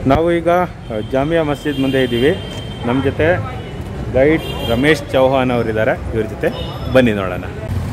ನಾವು ಈಗ ಜಾಮಿಯಾ ಮಸ್ಜಿದ್ ಮುಂದೆ ಇದ್ದೀವಿ. ನಮ್ಮ ಜೊತೆ ಗೈಡ್ ರಮೇಶ್ ಚೌಹಾನ್ ಅವರಿದ್ದಾರೆ. ಇವ್ರ ಜೊತೆ ಬನ್ನಿ ನೋಡೋಣ.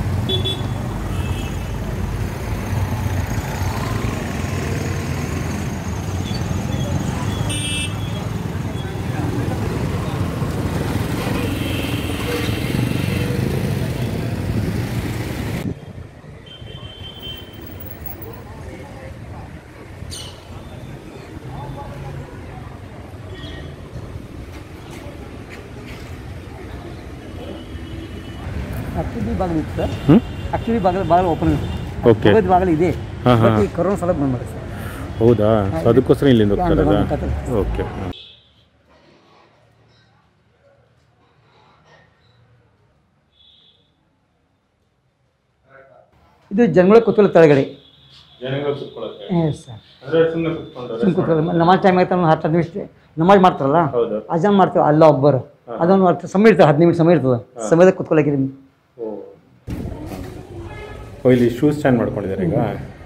ಆಕ್ಚುಲಿ ಬಾಗಿಲು ಇತ್ತು ಸರ್. ಆಕ್ಚುಲಿ ಬಾಗಿಲು ಓಪನ್ ಇದೆ. ಓಕೆ, ಬಾಗಿಲು ಇದೆ. ಈ ಕೊರೋನಾ ಸಲ ಬಂದ್ ಮಾಡಿ ಸರ್. ಹೌದಾ? ಸೊ ಅದಕ್ಕೋಸ್ಕರ ಇಲ್ಲಿಂದ ಹೋಗ್ತಾರಲ್ಲ. ಓಕೆ. ಇದು ಜನಗಳ ಕೂತ್ಕೊಳ್ಳೋ ಕೆಳಗಡೆ ನಮಾಜ್ ಟೈಮ್ ಆಯ್ತು. 10 ನಿಮಿಷ ನಮಾಜ್ ಮಾಡ್ತಾರಲ್ಲ, ಅಜಾನ್ ಮಾಡ್ತೀವಿ ಅಲ್ಲ ಒಬ್ಬರು. ಅದೊಂದು ಸಮಯ ಇರ್ತದೆ, 15 ನಿಮಿಷ ಸಮಯ ಇರ್ತದೆ. ಸಮಯದಾಗ ಕೂತ್ಕೊಳ್ಳೋಕೆ ಇಲ್ಲಿ ಶೂಸ್ ಸ್ಟ್ಯಾಂಡ್ ಮಾಡ್ಕೊಂಡಿದ್ದಾರೆ ಈಗ.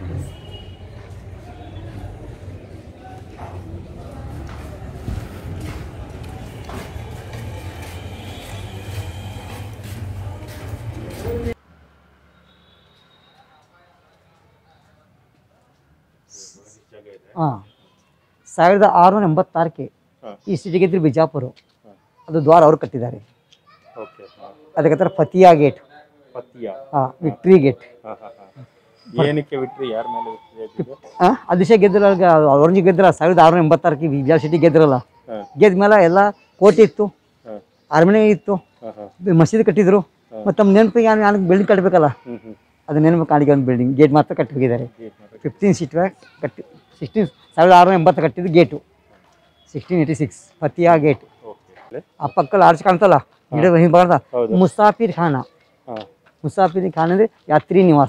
ಹಾಂ, 1686ಕ್ಕೆ ಈ ಸಿಟಿಗೆ ಇದ್ರು ಬಿಜಾಪುರ. ಅದು ದ್ವಾರ ಅವರು ಕಟ್ಟಿದ್ದಾರೆ. ಅದಕ್ಕೆ ಫತಿಯಾ ಗೇಟ್. ಹಾಂ, ವಿಕ್ಟ್ರಿ ಗೇಟ್. ಏನಕ್ಕೆ ವಿಕ್ಟ್ರಿ? ಯಾರ ಮೇಲೆ? ಅದಿಶೆ ಗೆದ್ರಲ್ಲ, ಔರಂಜಿ ಗೆದ್ರ 1686ಕ್ಕೆ ಬಿಜಾಪುರ ಸಿಟಿ ಗೆದ್ರಲ್ಲ. ಗೆದ್ದ ಮೇಲೆ ಎಲ್ಲ ಕೋಟೆ ಇತ್ತು, ಅರಮನೆ ಇತ್ತು, ಮಸೀದಿ ಕಟ್ಟಿದ್ರು. ಮತ್ತು ತಮ್ಮ ನೆನಪಿಗೆ ನನಗೆ ಬಿಲ್ಡಿಂಗ್ ಕಟ್ಟಬೇಕಲ್ಲ, ಅದು ನೆನಪು ಕಾಣಿಗೆ ಒಂದು ಬಿಲ್ಡಿಂಗ್ ಗೇಟ್ ಮಾತ್ರ ಕಟ್ಟಿ ಹೋಗಿದ್ದಾರೆ. 15 ಸೀಟ್ ಕಟ್ಟಿ 1680 ಕಟ್ಟಿದ್ದು ಗೇಟು. 1686 ಫತಿಯಾ ಗೇಟ್. ಆ ಪಕ್ಕದಲ್ಲಿ ಆರ್ಚ್ ಕಾಣ್ತಲ್ಲ, ಗಿಡ ಹಿಂಗೆ ಬರ್ದ ಮುಸಾಫಿರ್ ಖಾನ. ಮುಸಾಫಿರ್ ಖಾನ ಅಂದರೆ ಯಾತ್ರಿ ನಿವಾಸ.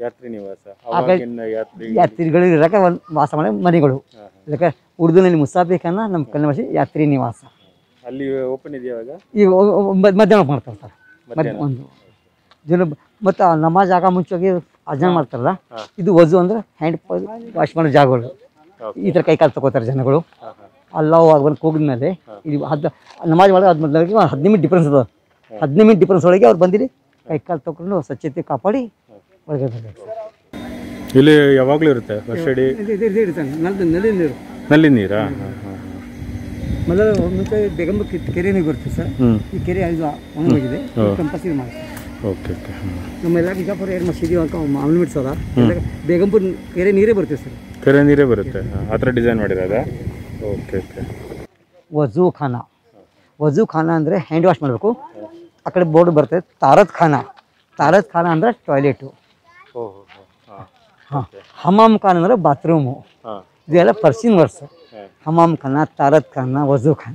ಯಾತ್ರಿಗಳು ಇರೋಕೆ ಒಂದು ವಾಸ ಮಾಡೋ ಮನೆಗಳು. ಇದಕ್ಕೆ ಉರ್ದುನಲ್ಲಿ ಮುಸಾಫಿರ್ ಖಾನ, ನಮ್ಮ ಕನ್ನಡ ಭಾಷೆ ಯಾತ್ರಿ ನಿವಾಸ. ಅಲ್ಲಿ ಓಪನ್ ಇದೆಯಾಗ ಈಗ ಮಧ್ಯಾಹ್ನ ಮಾಡ್ತಾರೆ ಸರ್. ಒಂದು ಜನ ಮತ್ತು ನಮಾಜ್ ಆಗ ಮುಂಚೆಗೆ ಅಜಾನ್ ಮಾಡ್ತಾರಲ್ಲ, ಇದು ವಜು ಅಂದರೆ ಹ್ಯಾಂಡ್ ವಾಶ್ ಮಾಡೋ ಜಾಗಗಳು. ಈ ಥರ ಕೈಕಾಲು ತಗೋತಾರೆ ಜನಗಳು. ಅಲ್ಲಾಹು ಅಕ್ಬರ್ ಕೂಗಿದ್ಮೇಲೆ ಇದು ನಮಾಜ್ ಮಾಡೋದು ಅದು ಮೊದಲಿಗೆ 15 ಮಿನಿಟ್ ಡಿಫ್ರೆನ್ಸ್ ಅದ. 15 ಮಿನಿಟ್ ಡಿಫ್ರೆನ್ಸ್ ಒಳಗೆ ಅವ್ರು ಬಂದಿರಿ ಕೈಕಾಲು ತಗೊಂಡು ಸ್ವಚ್ಛತೆ ಕಾಪಾಡಿ ಒಳಗೆ ಬರಬೇಕು. ಇಲ್ಲಿ ಯಾವಾಗಲೂ ಇರುತ್ತೆ ವರ್ಷಡಿ ನಲ್ಲಿ ನೀರು. ನಲ್ಲಿ ನೀರಾ? ಮೊದಲು ಮುಂಚೆ ಬೇಗಂಬ ಕೆರೆ ನೀರು ಬರುತ್ತೆ ಸರ್. ಈ ಕೆರೆ ಇದು ಒಣಗೋಗಿದೆ, ಕಂಪಲ್ಸರಿ ಮಾಡ್ತಾರೆ. Okay okay. ನಮ್ಮೆಲ್ಲ ಬಿಜಾಪುರ ಏನು ಮಸೀದಿ ಮಾಮೂಲಿ ಮಿಡ್ಸೋಲ್ಲ, ಬೇಗಂಪುರ ಕೆರೆ ನೀರೇ ಬರುತ್ತೆ ಸರ್. ಕೆರೆ ನೀರೇ ಬರುತ್ತೆ, ಆ ಥರ ಡಿಸೈನ್ ಮಾಡಿರೋದ? Okay okay. ವಜೂ ಖಾನ. ವಜೂ ಖಾನ ಅಂದರೆ ಹ್ಯಾಂಡ್ ವಾಶ್ ಮಾಡಬೇಕು. ಆ ಕಡೆ ಬೋರ್ಡ್ ಬರ್ತದೆ ತಾರತ್ ಖಾನ. ತಾರತ್ ಖಾನ ಅಂದರೆ ಟಾಯ್ಲೆಟು. ಹಾಂ, ಹಮಾಮ್ ಖಾನ ಅಂದರೆ ಬಾತ್ರೂಮು. ಇದೆಲ್ಲ ಪರ್ಸಿನ್ ವರ್ಸ್. ಹಮಾಮ್ ಖಾನ, ತಾರತ್ ಖಾನ, ವಜೂ ಖಾನ.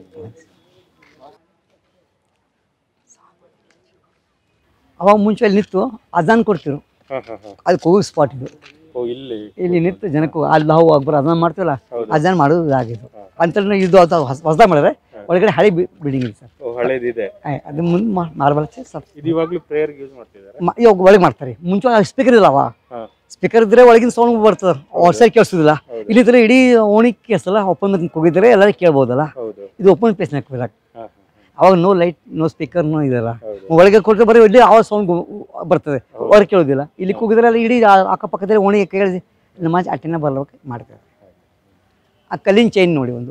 ಅವಾಗ ಮುಂಚೆ ಅಲ್ಲಿ ನಿಂತು ಅಜಾನ್ ಕೊಡ್ತಿರು. ಅದಕ್ಕೆ ಹೋಗಿ ಸ್ಪಾಟ್ ಇದು. ಇಲ್ಲಿ ನಿಂತು ಜನಕ್ಕೂ ಅಲ್ಲಾಹು ಅಕ್ಬರ್ ಅಜಾನ್ ಮಾಡ್ತೀವಲ್ಲ, ಅಜಾನ್ ಮಾಡೋದು ಆಗಿದ್ದು ಅಂತ. ಇದು ಅದು ಹೊಸದಾಗಿ ಮಾಡಿದ್ರೆ ಒಳಗಡೆ ಹಳೆ ಬಿಲ್ಡಿಂಗ್ ಇದೆ ಸರ್. ಹಳೇದಿದೆ ಅದು ಮುಂದೆ ಮಾರ್ಬಲ್ ಸರ್. ಇವಾಗಲೂ ಪ್ರೇಯರ್ಗೆ ಯೂಸ್ ಮಾಡ್ತಿದ್ದಾರೆ. ಇವಾಗ ಒಳಗೆ ಮಾಡ್ತಾರೆ. ಮುಂಚೆ ಸ್ಪೀಕರ್ ಇಲ್ಲ, ಸ್ಪೀಕರ್ ಇದ್ರೆ ಒಳಗಿನ ಸೌಂಡ್ ಬರ್ತದೆ, ಔಟ್ ಸೈಡ್ ಕೇಳಿಸೋದಿಲ್ಲ. ಇಲ್ಲಿ ತರ ಇಡೀ ಓಣಿ ಕೇಳಿಸಲ್ಲ. ಓಪನ್ ಹೋಗಿದ್ರೆ ಎಲ್ಲರೂ ಕೇಳ್ಬೋದಲ್ಲ. ಇದು ಓಪನ್ ಪ್ಲೇಸ್ ಹಾಕ್ಬೇಕು. ಅವಾಗ no light, no speaker, no ಇದೆಲ್ಲ. ಒಳಗೆ ಕೊಟ್ಟರೆ ಬರೀ ಇಡೀ ಆವಾಜ್ ಸೌಂಡ್ ಬರ್ತದೆ, ಹೊರಗೆ ಕೇಳೋದಿಲ್ಲ. ಇಲ್ಲಿ ಕೂಗಿದ್ರೆ ಅಲ್ಲಿ ಇಡೀ ಅಕ್ಕಪಕ್ಕದಲ್ಲಿ ಓಣಿ ಕೇಳಿಸಿ ನಮಾಜ್ ಅಟೆಂಡ್ ಬರ್ಬೇಕು ಮಾಡ್ತಾರೆ. ಆ ಕಲ್ಲಿನ ಚೈನ್ ನೋಡಿ, ಒಂದು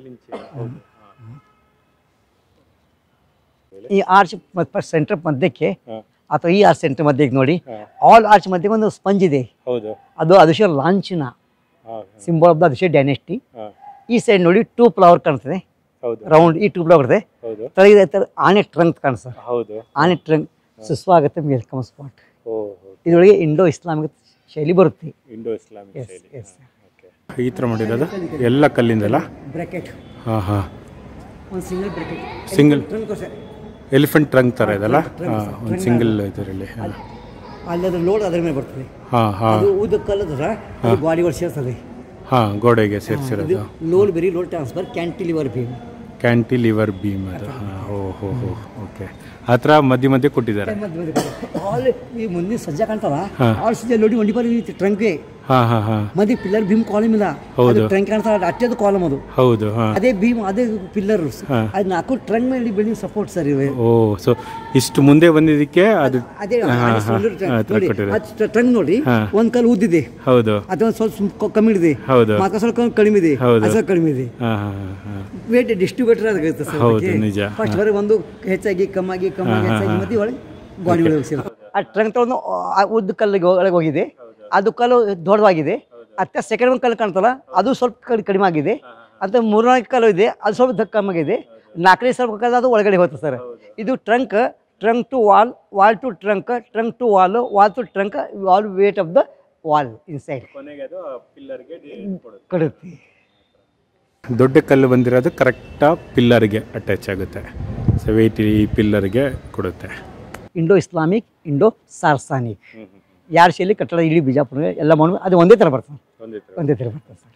ಈ ಆರ್ಚ್ ಸೆಂಟರ್ ಮಧ್ಯಕ್ಕೆ ಅಥವಾ ಈ ಆರ್ಚ್ ಸೆಂಟರ್ ಮಧ್ಯಕ್ಕೆ ನೋಡಿ, ಆಲ್ ಆರ್ಚ್ ಮಧ್ಯಕ್ಕೆ ಒಂದು ಸ್ಪಂಜ್ ಇದೆ. ಅದು ಅದಿಶೆ ಲಾಂಛನ, ಸಿಂಬಲ್ ಆಫ್ ದ ಅದಿಶೆ ಡೈನೆಸ್ಟಿ. ಈ ಸೈಡ್ ನೋಡಿ 2 ಫ್ಲವರ್ ಕಾಣ್ತದೆ ರೌಂಡ್. ಈ 2 ಫ್ಲವರ್ ಇದೆ. ತಳಗಿದೆ ಆನೆ ಟ್ರಂಕ್ ಕಾಣಿಸ್ತದೆ. ಆನೆ ಟ್ರಂಕ್ ಸುಸ್ವಾಗತ ವೆಲ್ಕಮ್ ಸ್ಪಾಟ್. ಇದರೊಳಗೆ ಇಂಡೋ ಇಸ್ಲಾಮಿಕ್ ಶೈಲಿ ಬರುತ್ತೆ. ಇಂಡೋ ಇಸ್ಲಾಮಿಕ್ ಈ ಥರ ಮಾಡಿರೋದು ಎಲ್ಲ ಕಲ್ಲಿಂದಲ್ಲ. ಬ್ರಾಕೆಟ್. ಹಾಂ ಹಾಂ, ಒಂದು single bracket, single elephant trunk ಥರ ಇದೆಲ್ಲ. ಒಂದು ಸಿಂಗಲ್ ಇದರಲ್ಲಿ ಅಲ್ಲಿ ಅದ್ರ ಲೋಡ್ ಅದರ ಮೇಲೆ ಬರ್ತದೆ. ಹಾಂ ಹಾಂ, ಅದು ಉದ್ದಕ್ಕಲ್ಲದ ಗಾಡಿಗಳು ಸೇರ್ತದೆ. ಹಾಂ, ಗೋಡೆಗೆ ಸೇರಿಸಿರೋದು. Load very load transfer cantilever beam. Cantilever beam ಅದು. ಹಾಂ, ಓಹೋ ಹೋ, ಓಕೆ. ಆ ಥರ ಮಧ್ಯೆ ಮಧ್ಯೆ ಕೊಟ್ಟಿದ್ದಾರೆ. ಈ ಮುಂದಿನ ಸಜ್ಜ ಕಾಣ್ತಲ್ಲ, ಆ ಸಜ್ಜ ನೋಡಿ ಒಂಡಿ ಬರೀ ಟ್ರಂಕ್ಗೆ ಹಾಂ ಹಾಂ ಹಾಂ ಮದಿ ಪಿಲ್ಲರ್ ಭೀಮ್ ಕಾಲಮ್ ಇಲ್ಲ, ಹೌದು. ಟ್ರಂಕ್ ಕಾಣ್ತಾ ಅಟ್ಟೆದು ಕಾಲಮ್ ಅದು, ಹೌದು. ಹಾಂ ಅದೇ ಭೀಮ್ ಅದೇ ಪಿಲ್ಲರ್ ಅದು 4 ಟ್ರಂಕ್ ಮೇಲೆ ಬಿಲ್ಡಿಂಗ್ ಸಪೋರ್ಟ್ ಸರ್ ಇವೆ. ಓ, ಸೊ ಇಷ್ಟು ಮುಂದೆ ಬಂದಿದ್ದಕ್ಕೆ ಅದು ಅದೇ ಕೊಟ್ಟಿರೋದು. ಟ್ರಂಕ್ ನೋಡಿ, ಒಂದ್ ಕಲ್ಲು ಉದ್ದಿದೆ, ಹೌದು ಅದೊಂದು ಸ್ವಲ್ಪ ಕಮ್ಮಿ ಇದೆ, ಹೌದು ಮಾತ್ರ ಸ್ವಲ್ಪ ಕಡಿಮೆ ಇದೆ, ಹೌದು. ಅದು ಸ್ವಲ್ಪ ಕಡಿಮೆ ಇದೆ. ಹಾಂ ಹಾಂ ಹಾಂ ವೇಟ್ ಡಿಸ್ಟ್ರಿಬ್ಯೂಟರ್ ಆಗುತ್ತೆ ಸರ್. ಹೌದು, ನಿಜ. ಫಸ್ಟ್ ಬರೀ ಒಂದು ಹೆಚ್ಚಾಗಿ ಕಮ್ಮಾಗಿ ಹೆಚ್ಚಾಗಿ ಮತ್ತೆ ಒಳಗೆ ಗಾಡಿ ಒಳಗೆ ಹೋಗ್ಸಿಲ್ಲ. ಆ ಟ್ರಂಕ್ ತಗೊಂಡು ಉದ್ದ ಕಲ್ಲಿಗೆ ಒಳಗೆ ಹೋಗಿದೆ, ಅದು ಕಲ್ಲು ದೊಡ್ಡವಾಗಿದೆ. ಮತ್ತೆ ಸೆಕೆಂಡ್ ಒಂದು ಕಲ್ಲು ಕಾಣ್ತಲ್ಲ, ಅದು ಸ್ವಲ್ಪ ಕಡಿಮೆ ಆಗಿದೆ. ಅಂತ 3-4 ಕಲ್ಲು ಇದೆ, ಅದು ಸ್ವಲ್ಪ ಕಮ್ಮಾಗಿದೆ. 4ನೇ ಸ್ವಲ್ಪ ಕಲ್ಲು ಅದು ಒಳಗಡೆ ಹೋಗುತ್ತೆ ಸರ್. ಇದು trunk to wall, wall to trunk to wall, wall to trunk, wall weight of the wall inside ಕೊಡುತ್ತೆ. ದೊಡ್ಡ ಕಲ್ಲು ಬಂದಿರೋದು ಕರೆಕ್ಟಾಗಿ ಪಿಲ್ಲರ್ಗೆ ಅಟ್ಯಾಚ್ ಆಗುತ್ತೆ. ಸೊ ವೆಯ್ಟ್ ಈ ಪಿಲ್ಲರ್ಗೆ ಕೊಡುತ್ತೆ. ಇಂಡೋ ಇಸ್ಲಾಮಿಕ್, ಇಂಡೋ ಸಾರ್ಸಾನಿಕ್, ಯಾರ ಶೈಲಿ ಕಟ್ಟಡ ಇಡೀ ಬಿಜಾಪುರ ಎಲ್ಲ ಮಾಡಿ ಅದು ಒಂದೇ ಥರ ಬರ್ತದೆ, ಒಂದೇ ಥರ ಬರ್ತದೆ ಸರ್.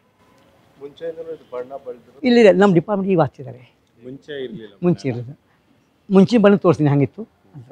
ಇಲ್ಲಿ ನಮ್ಮ ಡಿಪಾರ್ಟ್ಮೆಂಟ್ ಈಗ ಹಚ್ಚಿದ್ದಾರೆ, ಮುಂಚೆ ಇರಲಿಲ್ಲ. ಮುಂಚೆ ಬಣ್ಣ ತೋರಿಸ್ತೀನಿ ಹಂಗಿತ್ತು ಅಂತ.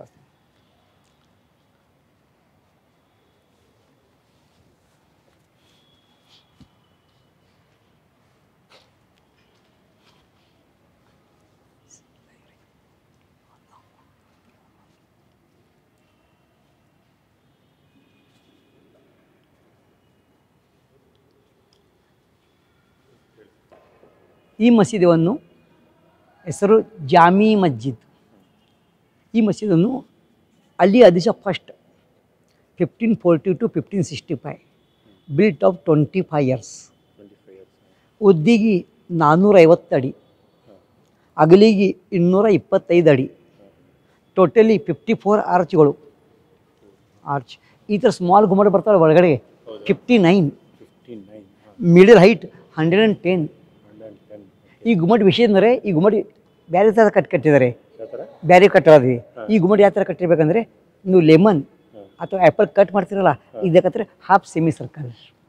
ಈ ಮಸೀದಿಯನ್ನು ಹೆಸರು ಜಾಮಿ ಮಸ್ಜಿದ್. ಈ ಮಸೀದನ್ನು ಅಲ್ಲಿ ಅದಿಶ first 1540 to 1565 built of 25 years. ಉದ್ದಿಗೆ 450 ಅಡಿ, ಅಗಲಿಗೆ 225 ಅಡಿ, ಟೋಟಲಿ 54 ಆರ್ಚ್ಗಳು. ಆರ್ಚ್ ಈ ಥರ ಸ್ಮಾಲ್ ಗುಮ್ಮಟ ಬರ್ತಾವೆ ಒಳಗಡೆ 59, ಮಿಡಲ್ ಹೈಟ್ 110. ಈ ಗುಮ್ಮಟ ವಿಷಯ ಅಂದರೆ ಈ ಗುಮ್ಮಟ ಬೇರೆ ಥರ ಕಟ್ಟಿದ್ದಾರೆ, ಬೇರೆ ಕಟ್ಟೋದು. ಈ ಗುಮ್ಮಟ ಯಾವ ಥರ ಕಟ್ಟಿರ್ಬೇಕಂದ್ರೆ, ನೀವು ಲೆಮನ್ ಅಥವಾ ಆ್ಯಪಲ್ ಕಟ್ ಮಾಡ್ತೀರಲ್ಲ, ಇದಕ್ಕಂದ್ರೆ ಹಾಫ್ ಸೆಮಿ ಸರ್ಕಲ್,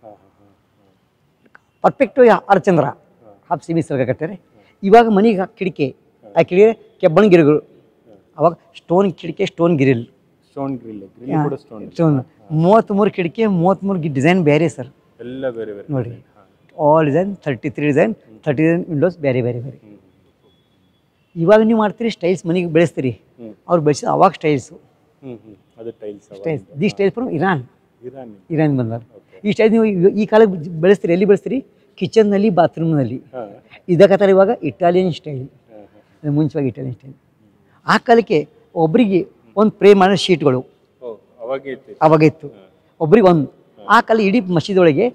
ಪರ್ಫೆಕ್ಟು ಅರ್ಚಂದ್ರ ಹಾಫ್ ಸೆಮಿ ಸರ್ಕಲ್ ಕಟ್ಟಾರೆ. ಇವಾಗ ಮನೆಗೆ ಕಿಡಿಕೆ, ಆ ಕಿಡಿಕೆ ಕೆಬ್ಬಣ ಗಿರಿಗಳು, ಅವಾಗ ಸ್ಟೋನ್ ಕಿಡಿಕೆ, ಸ್ಟೋನ್ ಗ್ರಿಲ್, ಸ್ಟೋನ್ 33 ಕಿಡಿಕೆ, 33 ಡಿಸೈನ್ ಬೇರೆ ಸರ್, ಎಲ್ಲ ಬೇರೆ ಬೇರೆ ನೋಡಿ. ಆಲ್ ಡಿಸೈನ್ 33 ಡಿಸೈನ್, 30 ವಿಂಡೋಸ್ ಬೇರೆ ಬೇರೆ ಬೇರೆ. ಇವಾಗ ನೀವು ಮಾಡ್ತೀರಿ ಸ್ಟೈಲ್ಸ್, ಮನೆಗೆ ಬೆಳೆಸ್ತೀರಿ, ಅವ್ರು ಬೆಳೆಸಿದ ಅವಾಗ styles. Styles the styles from Iran ಬಂದಾರ. ಈ ಸ್ಟೈಲ್ ನೀವು ಈ ಕಾಲಕ್ಕೆ ಬೆಳೆಸ್ತೀರಿ, ಎಲ್ಲಿ ಬೆಳೆಸ್ತೀರಿ? ಕಿಚನ್ನಲ್ಲಿ, ಬಾತ್ರೂಮ್ನಲ್ಲಿ. ಇದಕ್ಕತ್ತಾರೆ ಇವಾಗ ಇಟಾಲಿಯನ್ ಸ್ಟೈಲ್, ಮುಂಚೆವಾಗಿ ಇಟಾಲಿಯನ್ ಸ್ಟೈಲ್. ಆ ಕಾಲಕ್ಕೆ ಒಬ್ಬರಿಗೆ ಒಂದು ಪ್ರೇ ಮಾಡೋ ಶೀಟ್ಗಳು ಅವಾಗ ಇತ್ತು, ಒಬ್ರಿಗೆ ಒಂದು. ಆ ಕಾಲ ಇಡೀ ಮಸೀದೊಳಗೆ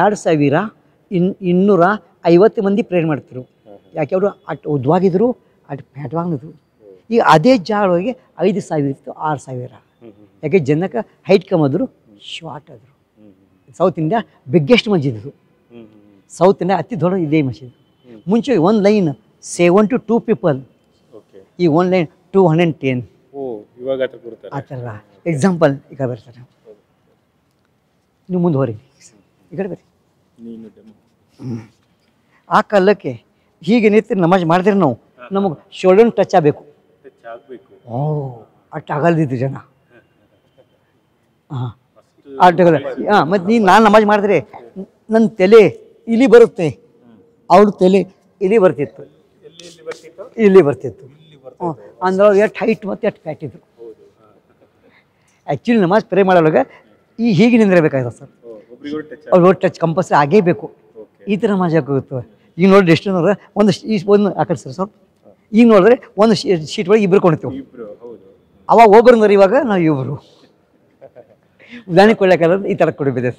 2250 ಮಂದಿ ಪ್ರೇಯರ್ ಮಾಡ್ತಿರು. ಯಾಕೆ ಅವರು ಅಟ್ ಉದ್ದವಾಗಿದ್ರು, ಅಟ್ ಫ್ಯಾಟ್ವಾಗಿದ್ರು. ಈಗ ಅದೇ ಜಾಗಗಳಿಗೆ 5000 ಇತ್ತು, 6000. ಯಾಕೆ ಜನಕ್ಕೆ ಹೈಟ್ ಕಮ್ಮಿದ್ರು, ಶಾರ್ಟ್ ಆದರು. ಸೌತ್ ಇಂಡಿಯಾ ಬಿಗ್ಗೆಸ್ಟ್ ಮಸ್ಜಿದ್ ಇದು. ಸೌತ್ ಇಂಡಿಯಾ ಅತಿ ದೊಡ್ಡ ಇದೇ ಮಸೀದ್. ಮುಂಚೆ ಒಂದು ಲೈನ್ 7 to 2 people, ಈ ಒಂದು ಲೈನ್ 210. ಆ ಥರ ಎಕ್ಸಾಂಪಲ್ ಈಗ ಬರ್ತಾರೆ. ನೀವು ಮುಂದೆ ಹೋರಿ, ಈ ಕಡೆ ಬರ್ರಿ. ಆ ಕಾಲಕ್ಕೆ ಹೀಗೆ ನಿಂತು ನಮಾಜ್ ಮಾಡಿದ್ರೆ ನಾವು ನಮಗೆ ಶೋಲ್ಡರ್ ಟಚ್ ಆಗಬೇಕು. ಓ, ಅಷ್ಟು ಆಗಲ್ದಿತ್ತು ಜನ. ಹಾಂ, ಅಡ್ಡಗಲ್ಲ. ಹಾಂ, ಮತ್ತು ನಾನು ನಮಾಜ್ ಮಾಡಿದ್ರೆ ನನ್ನ ತಲೆ ಇಲ್ಲಿ ಬರುತ್ತೆ, ಅವ್ರ ತಲೆ ಇಲ್ಲಿ ಬರ್ತಿತ್ತು, ಇಲ್ಲಿ ಬರ್ತಿತ್ತು. ಹ್ಞೂ, ಅಂದ್ರೆ ಅವ್ರು ಎಷ್ಟು ಹೈಟ್ ಮತ್ತು ಎಷ್ಟು ಫ್ಯಾಟ್ ಇದ್ರು. ಆ್ಯಕ್ಚುಲಿ ನಮಾಜ್ ಪ್ರೇ ಮಾಡೋವಾಗ ಈ ಹೀಗೆ ನಿಂದಿರಬೇಕಾಗಿದೆ ಸರ್. ಅವ್ರು ಟಚ್ ಕಂಪಲ್ಸರಿ ಆಗೇ ಬೇಕು. ಈ ಥರ ನಮಾಜ್ ಆಗೋಗುತ್ತೆ. ಈಗ ನೋಡಿದ್ರೆ ಎಷ್ಟು ನೋಡ್ರೆ ಒಂದು ಆ ಕಡೆ ಸರ್ ಸ್ವಲ್ಪ ಈಗ ನೋಡಿದ್ರೆ ಒಂದು ಶೀಟ್ ಒಳಗೆ ಇಬ್ಬರು ಕೊಂಡಿರ್ತೀವಿ. ಅವಾಗ ಒಬ್ಬರು ಅಂದ್ರೆ ಇವಾಗ ನಾವು ಇಬ್ಬರು. ಉದಾಹರಣೆ ಕೊಡ್ಲಿಕ್ಕಾದ್ರೆ ಈ ಥರ ಕೊಡಬೇಕಿದೆ.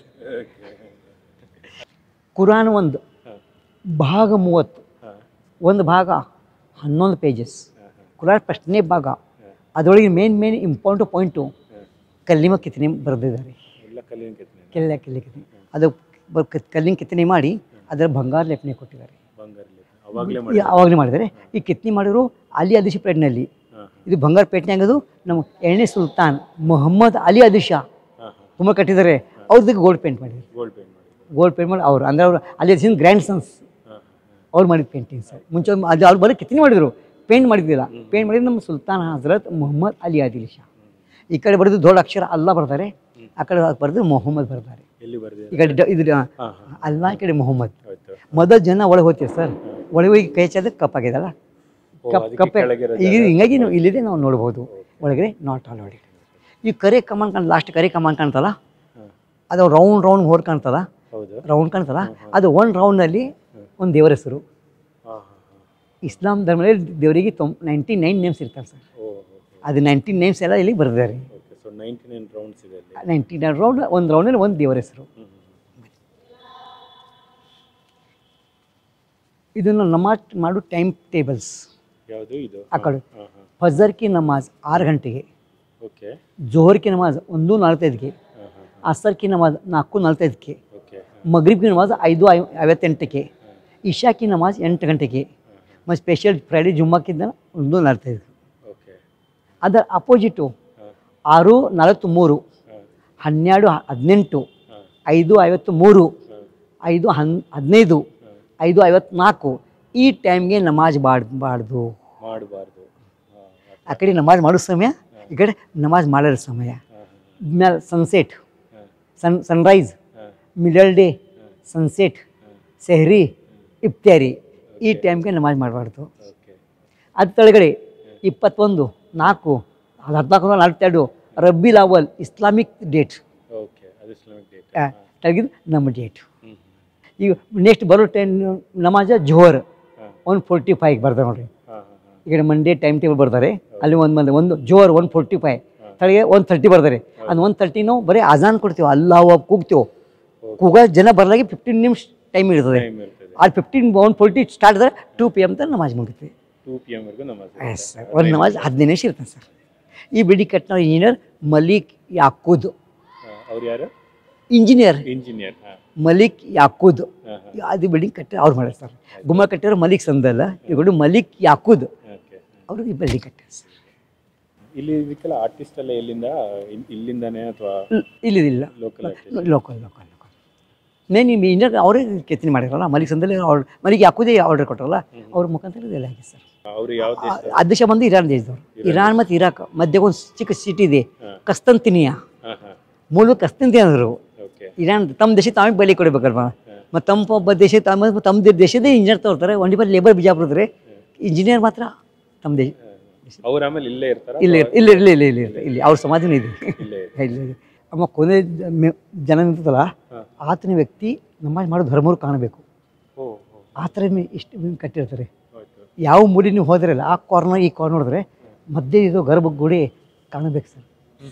ಕುರಾನ್ ಒಂದು ಭಾಗ 30, ಒಂದು ಭಾಗ 11 pages. ಕುರಾನ್ ಫಸ್ಟ್ನೇ ಭಾಗ, ಅದರೊಳಗೆ ಮೇನ್ ಇಂಪಾರ್ಟೆಂಟ್ ಪಾಯಿಂಟು ಕಲ್ಲಿಮ ಕಿತ್ತನೆ ಬರೆದಿದ್ದಾರೆ. ಕಿತ್ತನೆ ಅದು ಕಲ್ಲಿನ ಕಿತ್ತನೆ ಮಾಡಿ ಅದರ ಬಂಗಾರ ಲೇಪನೆ ಕೊಟ್ಟಿದ್ದಾರೆ. ಅವಾಗಲೇ ಮಾಡಿದ್ದಾರೆ. ಈ ಕಿತ್ತನೆ ಮಾಡಿದ್ರು ಅಲಿ ಆದಿಶ ಪೇಟ್ನಲ್ಲಿ. ಇದು ಬಂಗಾರ ಪೇಟ್ನೆ ಆಗೋದು ನಮ್ಮ 2ನೇ ಸುಲ್ತಾನ್ ಮೊಹಮ್ಮದ್ ಅಲಿ ಆದಿಶಾ ತುಂಬ ಕಟ್ಟಿದ್ದಾರೆ. ಅವ್ರದಕ್ಕೆ ಗೋಲ್ಡ್ ಪೇಂಟ್ ಮಾಡಿದ್ದಾರೆ. ಗೋಲ್ಡ್ ಪೇಂಟ್ ಮಾಡಿ ಅವರು ಅಂದರೆ ಅವರು ಅಲಿ ಆದಿಶನ್ ಗ್ರ್ಯಾಂಡ್ ಸನ್ಸ್ ಅವ್ರು ಮಾಡಿದ ಪೇಂಟಿಂಗ್ಸ್. ಮುಂಚೆ ಅದು ಅವ್ರು ಬರೀ ಕಿತ್ತನೆ ಮಾಡಿದರು, ಪೇಂಟ್ ಮಾಡಿದ್ದಿಲ್ಲ. ಪೇಂಟ್ ಮಾಡಿದ್ರು ನಮ್ಮ ಸುಲ್ತಾನ್ ಹಜರತ್ ಮೊಹಮ್ಮದ್ ಅಲಿ ಆದಿಲ್ ಶಾ. ಈ ಕಡೆ ಬರೆದು ದೊಡ್ಡ ಅಕ್ಷರ ಅಲ್ಲ ಬರ್ತಾರೆ, ಆ ಕಡೆ ಬರೆದು ಮೊಹಮ್ಮದ್ ಬರ್ತಾರೆ. ಎಲ್ಲಿ ಬರ್ದಿದೆ? ಈ ಕಡೆ ಇದು ಹಾಂ ಹಾಂ ಅಲ್ವಾ, ಈ ಕಡೆ ಮೊಹಮ್ಮದ್. ಆಯ್ತು. ಮೊದಲು ಜನ ಒಳಗೆ ಹೋಗ್ತೀವಿ ಸರ್, ಒಳಗೆ ಹೋಗಿ ಕೈ ಹಚ್ಚೋದು ಕಪ್ಪಾಗಿದಲ್ಲ, ಕಪ್ಪೆ ಈಗ ಹಿಂಗಾಗಿ ನಾವು ಇಲ್ಲಿದೆ ನಾವು ನೋಡ್ಬೋದು. ಒಳಗಡೆ ನಾಟ್ ಆಲ್ ಒಳಗೆ ಈ ಕರೆ ಕಮಾನ್ ಕಾಣ, ಲಾಸ್ಟ್ ಕರೆ ಕಮಾನ್ ಕಾಣ್ತಲ್ಲ, ಅದು ರೌಂಡ್ ರೌಂಡ್ ಹೋಡ್ ಕಾಣ್ತಲ್ಲ, ಹೌದು. ರೌಂಡ್ ಕಾಣ್ತಲ್ಲ, ಅದು ಒಂದು ರೌಂಡಲ್ಲಿ ಒಂದು ದೇವರ ಹೆಸರು. ಹಾಂ ಹಾಂ ಇಸ್ಲಾಂ ಧರ್ಮದಲ್ಲಿ ದೇವರಿಗೆ 99 ನೇಮ್ಸ್ ಇರ್ತಾರೆ ಸರ್. ಅದು 19 ನೇಮ್ಸ್ ಎಲ್ಲ ಇಲ್ಲಿ ಬರೆದಿದ್ದಾರೆ. ಓಕೆ. ಸೊ 99 ರೌಂಡ್ಸ್ ಇದೆ ಅಲ್ಲಿ. 99 ರೌಂಡ್, ಒಂದು ರೌಂಡಲ್ಲಿ ಒಂದು ದೇವರ ಹೆಸರು. ಇದನ್ನು ನಮಾಜ್ ಮಾಡು ಟೈಮ್ ಟೇಬಲ್ಸ್ ಯಾವುದು ಇದು? ಆ ಕಡೆ ಹಾಂ ಹಾಂ ಫಜರ್ ಕಿ ನಮಾಜ್ 6 ಗಂಟೆಗೆ, ಓಕೆ. ಜೋಹರ್ ಕಿ ನಮಾಜ್ 1:45ಗೆ, ಹಾಂ ಹಾಂ ಅಸರ್ ಕಿ ನಮಾಜ್ 4:45ಗೆ, ಓಕೆ. ಮಗ್ರಿಬ್ ಕಿ ನಮಾಜ್ 5:58ಗೆ, ಇಶಾ ಕಿ ನಮಾಜ್ 8 ಗಂಟೆಗೆ, ಮತ್ತು ಸ್ಪೆಷಲ್ ಫ್ರೈಡೆ ಜುಮ್ಮಾಕ್ಕಿಂತ 1:45. ಓಕೆ. ಅದರ ಅಪೋಸಿಟು 6:43, 12:18, 5:53, 5:15, 5:54 ಈ ಟೈಮ್ಗೆ ನಮಾಜ್ ಮಾಡಬಾರ್ದು. ಆ ಕಡೆ ನಮಾಜ್ ಮಾಡೋ ಸಮಯ, ಈ ಕಡೆ ನಮಾಜ್ ಮಾಡೋ ಸಮಯ. ಮೇಲೆ sunset, sunrise, middle day, sunset, ಸೆಹರಿ, ಇಫ್ತಾರಿ ಈ ಟೈಮ್ಗೆ ನಮಾಜ್ ಮಾಡಬಾರ್ದು. ಅದು ಕೆಳಗಡೆ 21/4, 14/42 ರಬ್ಬಿಲ್ ಅವಲ್ ಇಸ್ಲಾಮಿಕ್ ಡೇಟ್, ಓಕೆ. ಅದು ಇಸ್ಲಾಮಿಕ್ ಡೇಟ್. ತೆಗೆದು ನಮ್ಮ ಡೇಟ್. ಈಗ ನೆಕ್ಸ್ಟ್ ಬರೋ ಟೈಮ್ ನಮಾಜ ಜೋಹರ್ 1:45 ಬರ್ತಾರೆ ನೋಡಿರಿ. ಈ ಕಡೆ ಮಂಡೇ ಟೈಮ್ ಟೇಬಲ್ ಬರ್ತಾರೆ, ಅಲ್ಲಿ ಒಂದು ಜೋಹರ್ 1:45, ತಳಗೆ 1:30 ಬರ್ತಾರೆ. ಅದು 1:30 ನಾವು ಬರೀ ಅಜಾನ್ ಕೊಡ್ತೀವಿ, ಅಲ್ಲಾಹು ಕೂಗ್ತೀವಿ. ಕೂಗೋ ಜನ ಬರ್ಲಾಗಿ 15 ನಿಮಿಷ ಟೈಮ್ ಇರ್ತದೆ. ಅಲ್ಲಿ 1:40 ಸ್ಟಾರ್ಟ್ ಆದರೆ 2 PM ತನಕ ನಮಾಜ್ ಮುಗಿತೀವಿ. 2 PM ವರೆಗೂ ನಮಾಜ್. ಎಸ್ ಸರ್, ಒಂದು ನಮಾಜ್ 15 ನಿಮಿಷ ಇರ್ತದೆ ಸರ್. ಈ ಬಿಲ್ಡಿಂಗ್ ಕಟ್ಟಿನ ಇಂಜಿನಿಯರ್ ಮಲಿಕ್ ಯಾಕೂದ್. ಅವ್ರು ಯಾರು? ಇಂಜಿನಿಯರ್ ಮಲಿಕ್ ಯಾಕೂದ್. ಹಾಂ ಅದು ಬಿಲ್ಡಿಂಗ್ ಕಟ್ಟಿ ಅವ್ರು ಮಾಡ್ಯಾರ ಸರ್. ಗುಮ್ಮ ಕಟ್ಟಿರೋ ಮಲಿಕ್ ಸಂದಲ್ಲ, ಇವರು ಮಲಿಕ್ ಯಾಕೂದ್ ಓಕೆ. ಅವರು ಈ ಬಿಲ್ಡಿಂಗ್ ಕಟ್ಟಾರ ಸರ್. ಇಲ್ಲಿ ಇದಕ್ಕೆಲ್ಲ ಆರ್ಟಿಸ್ಟ್ ಎಲ್ಲ ಎಲ್ಲಿಂದ? ಇಲ್ಲಿಂದಾನೇ ಅಥವಾ ಇಲ್ಲಿದಿಲ್ಲ, local artist? Local local local main ಈ ಇಂಜಿನಿಯರ್ ಅವರೇ ಕೆತ್ತನೆ ಮಾಡಿರಲ್ಲ. ಮಲಿಕ್ ಸಂದಲ್ಲಿ ಅವ್ರು ಮಲಿಕ್ ಯಾಕೂದೇ ಆರ್ಡರ್ ಕೊಟ್ಟರಲ್ಲ, ಅವ್ರ ಮುಖಾಂತರ ಇದೆಲ್ಲ ಆಗಿದೆ ಸರ್. ಅವರು ಯಾವ ದೇಶ? ಅಧ್ಯಕ್ಷ ಬಂದು ಇರಾನ್ ದೇಶದವ್ರು. ಇರಾನ್ ಮತ್ತು ಇರಾಕ್ ಮಧ್ಯೆ ಒಂದು ಚಿಕ್ಕ ಸಿಟಿ ಇದೆ, ಕಸ್ತಂತಿನಿಯಾ. ಮೂಲ ಕಸ್ತಂತಿನಿಯಾ ಅಂದರು. ಇರಾನ್ ತಮ್ಮ ದೇಶ ತಾವೇ ಬಲಿ ಕೊಡಬೇಕಲ್ವ, ಮತ್ತು ತಮ್ಮ ದೇಶ ತಮ್ಮ ದೇಶದೇ ಇಂಜಿನಿಯರ್ ತಗೋತಾರೆ. ಒಂದಿಬ್ಬರು ಲೇಬರ್ ಬಿಜಾಪುರ ಇರ್ತಾರೆ, ಇಂಜಿನಿಯರ್ ಮಾತ್ರ ತಮ್ಮ ದೇಶ. ಅವ್ರು ಆಮೇಲೆ ಇಲ್ಲೇ ಇರ್ತಾರೆ? ಇಲ್ಲಿ ಅವ್ರ ಸಮಾಧಿನೂ ಇದೆ. ಇಲ್ಲಿ ಅಮ್ಮ ಕೊನೆ ಜನ ನಿಂತಲ್ಲ, ಆತನ ವ್ಯಕ್ತಿ ನಮಾಜ್ ಮಾಡೋ ಧರ್ಮರು ಕಾಣಬೇಕು. ಆ ಥರ ಇಷ್ಟು ಕಟ್ಟಿರ್ತಾರೆ. ಯಾವ ಮೂಲಿ ನೀವು ಹೋದ್ರಲ್ಲ, ಆ ಕಾರ್ನರ್ ಈ ಕಾರ್ನರ್ ನೋಡಿದ್ರೆ ಮಧ್ಯೆ ಇದು ಗರ್ಭಗುಡಿ ಕಾಣಬೇಕು ಸರ್.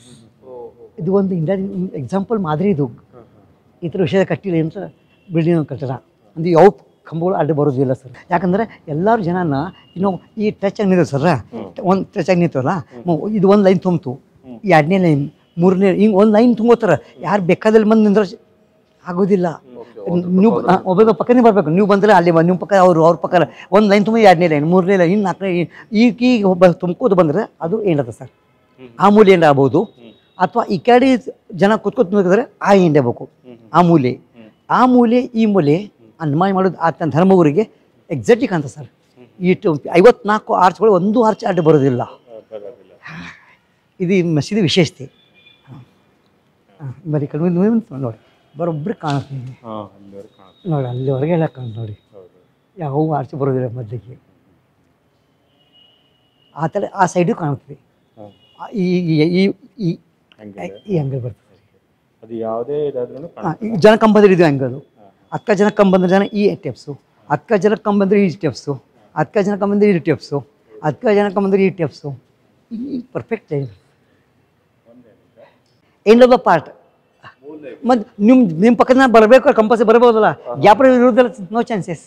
ಇದು ಒಂದು ಇಂಡಿಯಾದ ಎಕ್ಸಾಂಪಲ್ ಮಾದರಿ. ಇದು ಈ ಥರ ವಿಷಯ ಕಟ್ಟಿಲ್ಲ ಅಂತ ಬಿಲ್ಡಿಂಗ್ ಕಟ್ಟಡ ಅಂದ್ರೆ ಯಾವ ಕಂಬಗಳು ಅಡ್ಡ ಬರೋದಿಲ್ಲ ಸರ್. ಯಾಕಂದರೆ ಎಲ್ಲರೂ ಜನನ ಇನ್ನೂ ಈ ಟಚ್ ಆಗಿ ನಿಂತರು ಸರ್. ಒಂದು ಟಚ್ ಆಗಿ ನಿಂತವಲ್ಲ, ಇದು ಒಂದು ಲೈನ್ ತುಂಬಿತು, 2ನೇ ಲೈನ್ 3ನೇ ಹಿಂಗೆ ಒಂದು ಲೈನ್ ತುಂಬೋತಾರೆ. ಯಾರು ಬೇಕಾದಲ್ಲಿ ಬಂದು ನಿಂದ್ರೆ ಆಗೋದಿಲ್ಲ. ನೀವು ಒಬ್ಬ ಪಕ್ಕನೇ ಬರಬೇಕು. ನೀವು ಬಂದರೆ ಅಲ್ಲಿ ನಿಮ್ಮ ಪಕ್ಕ ಅವ್ರ ಪಕ್ಕ ಒಂದು ಲೈನ್ ತುಂಬ 2ನೇ ಲೈನ್ 3ನೇ ಲೈನ್ 4ನೇ ಈಗ ಒಬ್ಬ ತುಂಬ್ಕೋದು ಬಂದರೆ ಅದು ಏನಿದೆ ಸರ್. ಆ ಮೂಲೆ ಏನಾರ ಆಗ್ಬೋದು, ಅಥವಾ ಈ ಕಡೆ ಜನ ಕೂತ್ಕೊತ ನಿಂತಿದ್ರೆ ಆ ಎಂಡ್ ಆಗ್ಬೇಕು. ಆ ಮೂಲೆ ಈ ಮೂಲೆ ನಮಾಜ್ ಮಾಡೋದು ಆತನ ಧರ್ಮಗುರಿಗೆ ಎಕ್ಸಾಕ್ಟಿಕ್ ಅಂತ ಸರ್. ಈ 54 ಆರ್ಚ್ಗಳು ಒಂದು ಆರ್ಚ್ ಅಡ್ಡ ಬರೋದಿಲ್ಲ. ಇದು ಈ ಮಸೀದಿ ವಿಶೇಷತೆ. ಬರೀ ಕಡಿಮೆ ನೋಡಿ ಬರೋಬ್ಬರಿ ಕಾಣುತ್ತೆ ನೋಡಿ, ಅಲ್ಲಿವರೆಗೆ ಎಲ್ಲ ಕಾಣುತ್ತೆ ನೋಡಿ. ಯಾವ ಆರ್ಚ್ ಬರೋದಿಲ್ಲ ಮಧ್ಯಕ್ಕೆ. ಆ ಥರ ಆ ಸೈಡು ಕಾಣುತ್ತದೆ. ಈ ಆ್ಯಂಗಲ್ ಬರ್ತದೆ. ಅದು ಯಾವುದೇ ಇದಾದ್ರೂ ಜನಕ್ಕೆ ಕಂಬಂದ್ರೆ ಇದು ಆ್ಯಂಗಲು. ಅಕ್ಕ ಜನಕ್ಕೆ ಕಂಬಂದ್ರೆ ಜನ ಈ ಟೆಪ್ಸು, ಅಕ್ಕ ಜನಕ್ಕೆ ಕಂಬಂದ್ರೆ ಈ ಟೆಪ್ಸು, ಅಕ್ಕ ಜನಕ್ಕೆ ಕಂಬಂದ್ರೆ ಈ ಟೆಪ್ಸು, ಅಕ್ಕ ಜನಕ್ಕೆ ಕಂಬಂದ್ರೆ ಈ ಟೆಪ್ಸು. ಈ perfect line end of the part. ಮತ್ತು ನಿಮ್ಮ ಪಕ್ಕದ ಬರಬೇಕು, ಕಂಪಲ್ಸರಿ ಬರಬಹುದಲ್ಲ, ಗ್ಯಾಪ್ ಇರೋದಿಲ್ಲ, ನೋ ಚಾನ್ಸಸ್.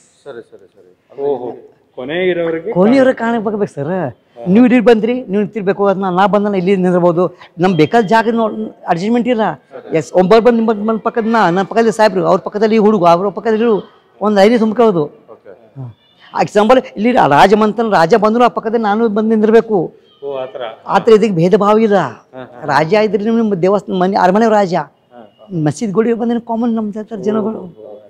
ಕೊನೆಯವರೆಗೆ ಕಾಣಬೇಕು ಸರ್. ನೀವು ಇಲ್ಲಿ ಬಂದ್ರಿ, ನೀವು ನಿಂತಿರ್ಬೇಕು, ಅದನ್ನ ನಾ ಬಂದ ಇಲ್ಲಿ ನಿಂದಿರ್ಬೋದು. ನಮ್ಗೆ ಬೇಕಾದ ಜಾಗ ಅಡ್ಜಸ್ಟ್ಮೆಂಟ್ ಇಲ್ಲ. ಎಸ್, ಒಬ್ಬರು ಬಂದು ನಿಮ್ಮ ಪಕ್ಕದ ನನ್ನ ಪಕ್ಕದಲ್ಲಿ ಸಾಹೇಬ್ರು, ಅವ್ರ ಪಕ್ಕದಲ್ಲಿ ಹುಡುಗ, ಅವ್ರ ಪಕ್ಕದಲ್ಲಿ ಒಂದು ಲೈನೇ ತುಂಬ್ಕೋದು. ಎಕ್ಸಾಂಪಲ್ ಇಲ್ಲಿ ರಾಜ ಬಂದ್ರು ಆ ಪಕ್ಕದಲ್ಲಿ ನಾನು ಬಂದು ನಿಂದಿರ್ಬೇಕು. ಆ ಥರ ಇದಕ್ಕೆ ಭೇದ ಭಾವ ಇಲ್ಲ. ರಾಜ ಇದ್ರೆ ನಿಮ್ಮ ದೇವಸ್ಥಾನ ಮನೆ ಅರಮನೆ ರಾಜ, ಮಸೀದ್ಗಳು ಬಂದ್ರೆ ಕಾಮನ್ ನಮ್ಮ ಜನಗಳು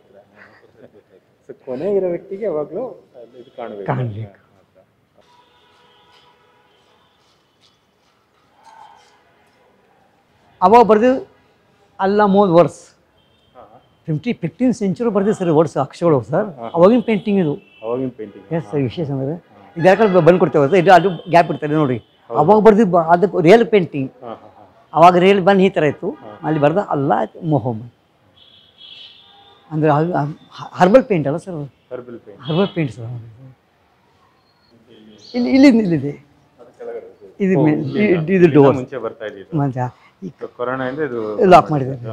ಕೊನೆ ಇರೋ ವ್ಯಕ್ತಿಗೆ ಯಾವಾಗಲೂ ಕಾಣಬೇಕು. ಅವಾಗ ಬರ್ದು ಅಲ್ಲ ಮೋದ್ ವರ್ಸ್ 15th ಸೆಂಚುರಿ ಬರ್ದಿದೆ ಸರ್ ವರ್ಡ್ಸ್ ಅಕ್ಷರಗಳು ಸರ್. ಅವಾಗಿನ ಪೇಂಟಿಂಗ್ ಇದು. ಅವಾಗಿನ ಪೇಂಟಿಂಗ್. ಎಸ್ ಸರ್, ವಿಶೇಷ ಅಂದರೆ ಇದು ಯಾಕಂದ್ರೆ ಬಂದು ಕೊಡ್ತೇವೆ ಸರ್, ಇದು ಅದು ಗ್ಯಾಪ್ ಇಡ್ತಾರೆ ನೋಡಿ. ಅವಾಗ ಬರ್ದಿದ್ದು ಅದಕ್ಕೆ ರಿಯಲ್ ಪೇಂಟಿಂಗ್. ಅವಾಗ ರಿಯಲ್ ಬಂದು ಈ ಥರ ಇತ್ತು, ಅಲ್ಲಿ ಬರ್ದ ಅಲ್ಲಾ ಮೊಹಮ್ಮದ್ ಅಂದರೆ ಹರ್ಬಲ್ ಪೇಂಟ್ ಅಲ್ಲ ಸರ್. Herbal paint sir. ಇಲ್ಲಿದೆ ಇದು ಡೋರ್ ಮುಂಚೆ ಬರ್ತಾ ಇದ್ದೀವಿ. ಮಂಚ ಕೊರೋನಾ ಇಂದ ಇದು ಲಾಕ್ ಮಾಡಿದ್ದಾರೆ.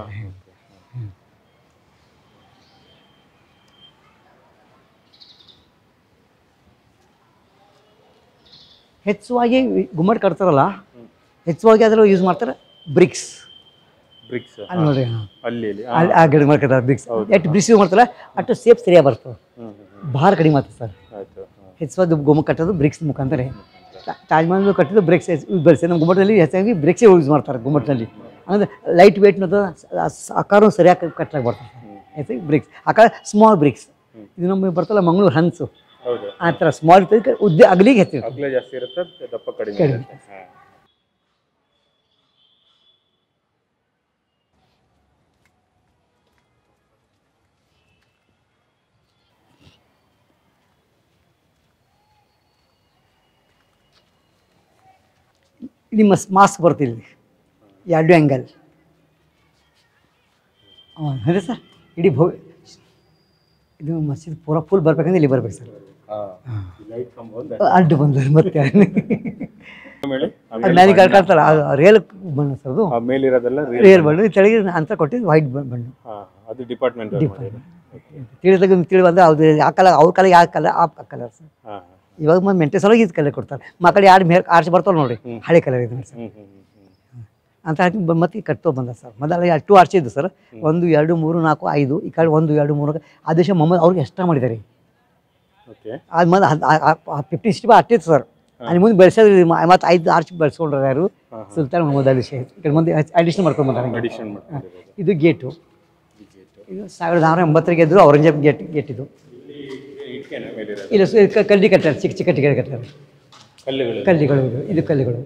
ಹೆಚ್ಚುವಾಗಿ ಗುಮ್ಮಟ್ ಕಟ್ತಾರಲ್ಲ, ಹೆಚ್ಚುವಾಗಿ ಅದರಲ್ಲಿ ಯೂಸ್ ಮಾಡ್ತಾರೆ ಬ್ರಿಕ್ಸ್. ಅಲ್ಲಿ ನೋಡಿ, ಅಲ್ಲಿ ಆ ಗಿಡ ಮಾಡ್ತಾರೆ ಬ್ರಿಕ್ಸ್. ಎಷ್ಟು ಬ್ರಿಕ್ಸ್ ಯೂಸ್ ಮಾಡ್ತಾರೆ ಅಷ್ಟು ಸೇಫ್ ಸರಿಯಾಗಿ ಬರ್ತದೆ, ಭಾರ ಕಡಿಮೆ ಆಗ್ತದೆ ಸರ್. ಹೆಚ್ಚುವಾಗಿ ಗುಮ್ಮ ಕಟ್ಟೋದು ಬ್ರಿಕ್ಸ್ ಮುಖಾಂತರ. ತಾಜ್ ಮಹಲ್ ಕಟ್ಟಿದ್ದು ಬ್ರಿಕ್ಸ್ ಬಳಸಿ. ನಮ್ಮ ಗುಮ್ಮಟದಲ್ಲಿ ಹೆಚ್ಚಾಗಿ ಬ್ರಿಕ್ಸೇ ಯೂಸ್ ಮಾಡ್ತಾರೆ ಗುಮ್ಮಟದಲ್ಲಿ. ಅಂದರೆ ಲೈಟ್ ವೇಟ್ನದು ಆಕಾರ ಸರಿಯಾಗಿ ಕಟ್ಟಾಗಿ ಬರ್ತದೆ ಹೆಚ್ಚಾಗಿ ಬ್ರಿಕ್ಸ್. ಆಕಾರ ಸ್ಮಾಲ್ ಬ್ರಿಕ್ಸ್. ಇದು ನಮಗೆ ಬರ್ತಲ್ಲ ಮಂಗಳೂರು ಹನ್ಸು, ಆ ಥರ ಸ್ಮಾಲ್ ಇರ್ತದೆ, ಉದ್ದ ಅಗಲಿಗೆ ಹೆಚ್ಚಿರುತ್ತೆ, ಜಾಸ್ತಿ ಇರುತ್ತೆ, ದಪ್ಪ ಕಡಿಮೆ. ನಿಮ್ಮ ಮಾಸ್ಕ್ ಬರ್ತಿಲ್ಲ, ಎರಡು ಆ್ಯಂಗಲ್. ಅದೇ ಸರ್, ಇಡೀ ಇದು ಮಸೀದ್ ಪೂರ ಫುಲ್ ಬರ್ಬೇಕಂದ್ರೆ ಇಲ್ಲಿ ಬರ್ಬೇಕು ಸರ್. ಅಡ್ಡು ಬಂದ ಮತ್ತೆ ಮ್ಯಾಲಿಗೆ ಕಾಡ್ತಾರ ರಿಯಲ್ ಬಣ್ಣ ಸರ್. ಅದು ಮೇಲಿರೋದೆಲ್ಲ ರಿಯಲ್ ಬಣ್ಣ, ತೆಳಗೆ ಅಂತ ಕೊಟ್ಟಿದ್ದು ವೈಟ್ ಬಣ್ಣ. ಅದು ಡಿಪಾರ್ಟ್ಮೆಂಟ್ ತಿಳಿ ಬಂದ್ರೆ ಅದು ಆ ಕಲರ್, ಅವ್ರ ಕಲರ್ ಯಾವ ಕಲರ್ ಆ ಕಲರ್ ಸರ್. ಇವಾಗ ಮತ್ತೆ ಮೆಂಟೆ ಸಲುವಾಗಿ ಇದು ಕಲರ್ ಕೊಡ್ತಾರೆ. ಮಕ್ಕಳು ಎರಡು ಮೇಲೆ ಆರ್ಚ್ ಬರ್ತಾವೆ ನೋಡಿ, ಹಳೆ ಕಲರ್ ಇದೆ ಸರ್ ಅಂತ ಹಾಕಿ ಮತ್ತೆ ಕಟ್ತೋ ಬಂದ ಸರ್. ಮೊದಲ 2 ಆರ್ಚ್ ಇದ್ದು ಸರ್, 1 2 3 4 5, ಈ ಕಡೆ 1 2 3 ಆದೇಶ ಮೊಹಮ್ಮದ್ ಅವ್ರಿಗೆ ಎಕ್ಸ್ಟ್ರಾ ಮಾಡಿದ್ದಾರೆ. ಅದು ಮೊದಲು 50-60 ಅಟ್ಟಿತ್ತು ಸರ್. ಅಲ್ಲಿ ಮುಂದೆ ಬೆಳೆಸೋದು ಮತ್ತು 5 ಆರ್ಚ್ ಬೆಳೆಸ್ಕೊಂಡ್ರೆ ಯಾರು, ಸುಲ್ತಾನ್ ಮೊಹಮ್ಮದ್ ಅಲಿ ಶೇಖ್. ಈ ಕಡೆ ಮುಂದೆ ಅಡಿಷನ್ ಮಾಡ್ಕೊಂಡು ಬಂದಾರೆ. ಇದು ಗೇಟು. ಇದು 1680 ಗೆದ್ದರು ಔರಂಗಜೇಬ್ ಗೇಟ್ ಇದು. ಇಲ್ಲ ಕಲ್ಲಿ ಕಟ್ಟಾರೆ, ಚಿಕ್ಕ ಚಿಕ್ಕ ಕಟ್ಟಿಗೆ ಕಟ್ಟಾರೆ, ಕಲ್ಲಿಗಳು. ಇದು ಕಲ್ಲಿಗಳು.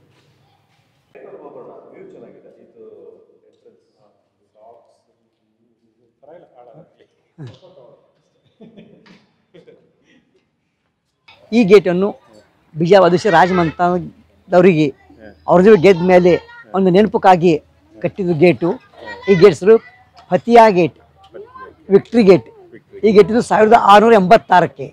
ಈ ಗೇಟನ್ನು ಬಿಜಾಪುರ ರಾಜಮಂತದವರಿಗೆ ಔರಂಗಜೇಬ್ ಗೆದ್ದ ಮೇಲೆ ಒಂದು ನೆನಪಕ್ಕಾಗಿ ಕಟ್ಟಿದ ಗೇಟು. ಈ ಗೇಟ್ಸರು ಫತಿಯಾ ಗೇಟ್, ವಿಕ್ಟ್ರಿ ಗೇಟ್. ಈ ಗೇಟಿದು 1686ಕ್ಕೆ.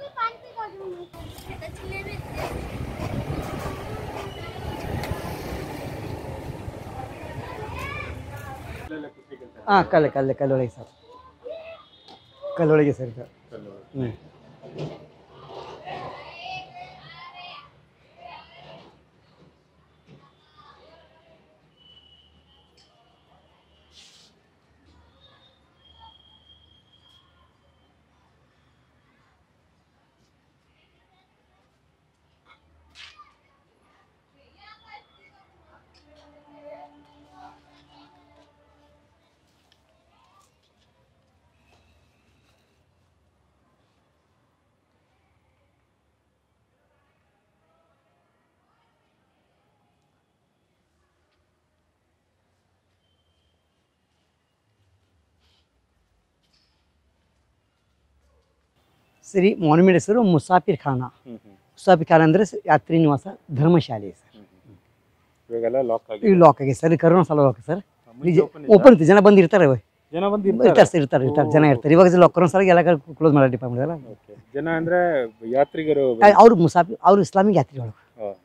ಹಾಂ, ಕಲ್ಲೊಳಗೆ ಸರ್, ಕಲ್ಲೊಳಗೆ ಸರ್. ಸರಿ, ಮಾನ್ಯುಮೆಂಟ್ ಹೆಸರು ಮುಸಾಫಿರ್ ಖಾನ. ಮುಸಾಫಿರ್ ಖಾನ ಅಂದರೆ ಯಾತ್ರಿ ನಿವಾಸ, ಧರ್ಮಶಾಲೆ ಸರ್. ಈಗ ಲಾಕ್ ಆಗಿದೆ ಸರ್, ಕರೋನಾ ಸಲ ಲಾಕ್ ಸರ್. ಓಪನ್ ಇತ್ತು, ಜನ ಬಂದಿರ್ತಾರೆ, ಇರ್ತಾರೆ ಜನ ಇರ್ತಾರೆ. ಇವಾಗ ಕರೋನಾ ಸಲ ಎಲ್ಲ ಕ್ಲೋಸ್ ಮಾಡೋ ಡಿಪಾರ್ಟ್ಮೆಂಟ್ ಅಲ್ಲ. ಜನ ಅಂದರೆ ಯಾತ್ರಿಗರು, ಅವರು ಮುಸಾಫಿರ್, ಅವರು ಇಸ್ಲಾಮಿಕ್ ಯಾತ್ರಿಗಳು.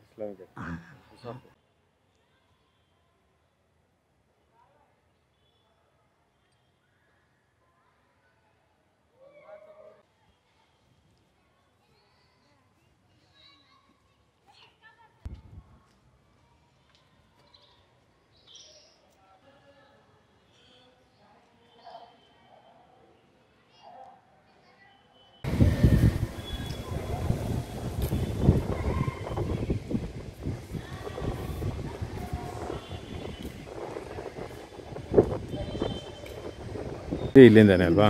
ಇಲ್ಲಿಂದಾನೆ ಅಲ್ವಾ?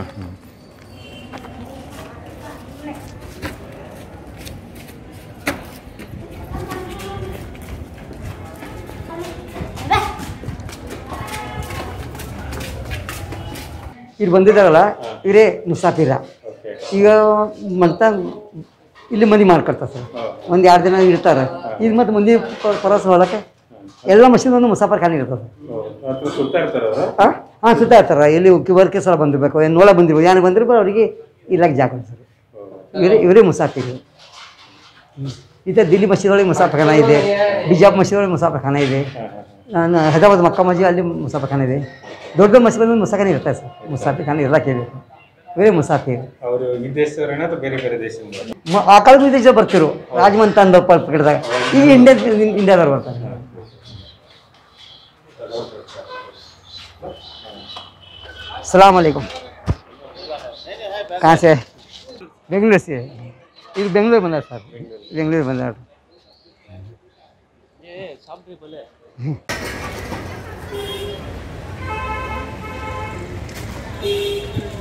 ಇಲ್ಲಿ ಬಂದಿದ್ದಾರಲ್ಲ ಇವರೇ ಮುಸಾಫಿರ. ಓಕೆ. ಈಗ ಮತ್ತ ಇಲ್ಲಿ ಮಂದಿ ಮಾಡ್ಕೊಳ್ತಾರೆ ಸರ್. ಒಂದು 2 ದಿನ ಇರ್ತಾರೆ. ಈಗ ಮತ್ತು ಮಂದಿ ಪ್ರವಾಸ ಹೋಗಕ್ಕೆ ಎಲ್ಲ ಮಷೀನ್ ಒಂದು ಮುಸಾಫರ್ ಖಾನೆ ಇರ್ತದೆ. ಹತ್ರ ಸುತ್ತಾ ಇರ್ತಾರೆ ಅವರು? ಹಾಂ ಸುತ್ತಾ ಇರ್ತಾರೆ. ಎಲ್ಲಿ ವರ್ಕೆ ಸಲ ಬಂದಿರಬೇಕು, ಏನು ನೋಡ ಬಂದಿರ್ಬೋದು, ಏನು ಬಂದಿರ್ಬೋದು ಅವರಿಗೆ ಇಲ್ಲಕ್ಕೆ ಜಾಗ ಸರ್. ಇವರೇ ಮುಸಾಫಿರು. ಇದೇ ದಿಲ್ಲಿ ಮಸೀದ್ ಒಳಗೆ ಮುಸಾಫರ್ಖಾನ ಇದೆ, ಬಿಜಾಪುರ ಮಸೀದ್ ಒಳಗೆ ಮುಸಾಫರ್ಖಾನ ಇದೆ, ನಾನು ಹೈದರಾಬಾದ್ ಮಕ್ಕಾ ಮಸೀದ್ ಅಲ್ಲಿ ಮುಸಾಫರ್ಖಾನ ಇದೆ. ದೊಡ್ಡ ಮಸೀದ್ ಬಂದು ಮುಸಾಫರ್ಖಾನೆ ಇರ್ತಾರೆ ಸರ್. ಮುಸಾಫರ್ಖಾನೆ ಇರಕ್ಕೆ ಬೇಕು. ಇವರೇ ಮುಸಾಫಿರ್. ಅವರು ವಿದೇಶದವರೇನ ಅಥವಾ ಬೇರೆ ಬೇರೆ ದೇಶದಿಂದ? ಆ ಕಾಲದ ವಿದೇಶ ಬರ್ತಿರು ರಾಜಮಂತ ಅಂದ ಪಕಡಿದಾಗ. ಈಗ ಇಂಡಿಯಾದವ್ರು ಬರ್ತಾರೆ. अस्सलाम वालेकुम. कहाँ से? बेंगलुरु से. ಇದು ಬೆಂಗಳೂರು ಬಂದಾರ ಸರ್. ಬೆಂಗಳೂರು ಬಂದಾರ.